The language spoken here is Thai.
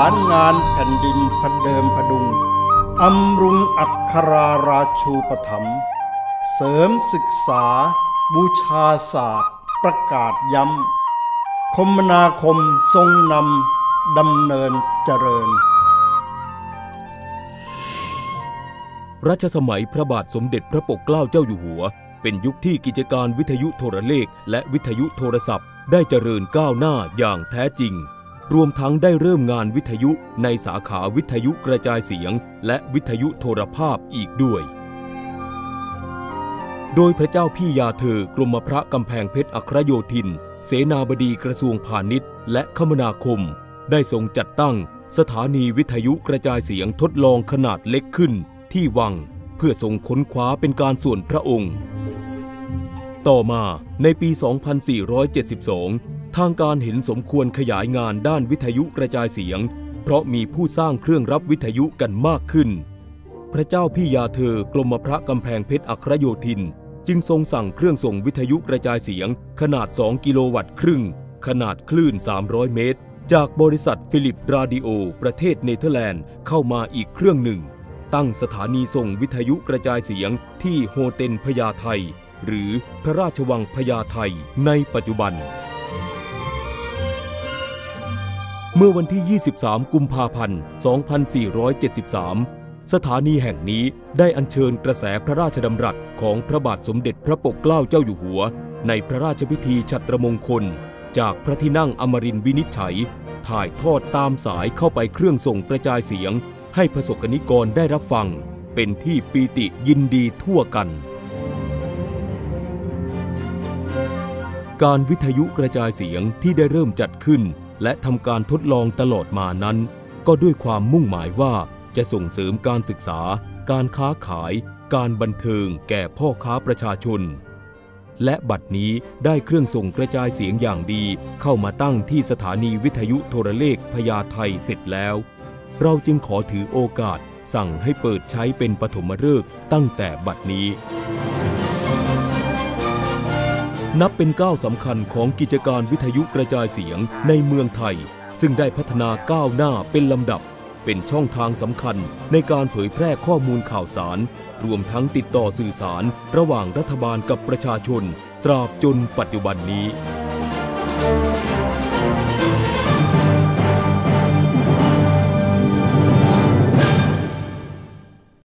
านงานแผ่นดินพเดิมพดุงอำรุงอักขราราชูปถัมภ์เสริมศึกษาบูชาศาสตร์ประกาศย้ำคมนาคมทรงนำดำเนินเจริญรัชสมัยพระบาทสมเด็จพระปกเกล้าเจ้าอยู่หัวเป็นยุคที่กิจการวิทยุโทรเลขและวิทยุโทรศัพท์ได้เจริญก้าวหน้าอย่างแท้จริงรวมทั้งได้เริ่มงานวิทยุในสาขาวิทยุกระจายเสียงและวิทยุโทรภาพอีกด้วยโดยพระเจ้าพี่ยาเธอกรมพระกำแพงเพชรอัครโยธินเสนาบดีกระทรวงพาณิชย์และคมนาคมได้ทรงจัดตั้งสถานีวิทยุกระจายเสียงทดลองขนาดเล็กขึ้นที่วังเพื่อทรงค้นคว้าเป็นการส่วนพระองค์ต่อมาในปี 2472 ทางการเห็นสมควรขยายงานด้านวิทยุกระจายเสียงเพราะมีผู้สร้างเครื่องรับวิทยุกันมากขึ้นพระเจ้าพี่ยาเธอกรมพระกำแพงเพชรอัครโยธินจึงทรงสั่งเครื่องส่งวิทยุกระจายเสียงขนาด2กิโลวัตต์ครึ่งขนาดคลื่น300เมตรจากบริษัทฟิลิปราดิโอประเทศเนเธอร์แลนด์เข้ามาอีกเครื่องหนึ่งตั้งสถานีส่งวิทยุกระจายเสียงที่โฮเทลพญาไทหรือพระราชวังพญาไทในปัจจุบันเมื่อวันที่ 23 กุมภาพันธ์ 2473 สถานีแห่งนี้ได้อัญเชิญกระแสพระราชดำรัสของพระบาทสมเด็จพระปกเกล้าเจ้าอยู่หัวในพระราชพิธีฉัตรมงคลจากพระที่นั่งอมรินทร์วินิจฉัยถ่ายทอดตามสายเข้าไปเครื่องส่งกระจายเสียงให้ประสบนิกรได้รับฟังเป็นที่ปีติยินดีทั่วกันการวิทยุกระจายเสียงที่ได้เริ่มจัดขึ้นและทำการทดลองตลอดมานั้นก็ด้วยความมุ่งหมายว่าจะส่งเสริมการศึกษาการค้าขายการบันเทิงแก่พ่อค้าประชาชนและบัดนี้ได้เครื่องส่งกระจายเสียงอย่างดีเข้ามาตั้งที่สถานีวิทยุโทรเลขพญาไทเสร็จแล้วเราจึงขอถือโอกาสสั่งให้เปิดใช้เป็นปฐมฤกษ์ตั้งแต่บัดนี้นับเป็นก้าวสำคัญของกิจการวิทยุกระจายเสียงในเมืองไทยซึ่งได้พัฒนาก้าวหน้าเป็นลำดับเป็นช่องทางสำคัญในการเผยแพร่ข้อมูลข่าวสารรวมทั้งติดต่อสื่อสารระหว่างรัฐบาลกับประชาชนตราบจนปัจจุบันนี้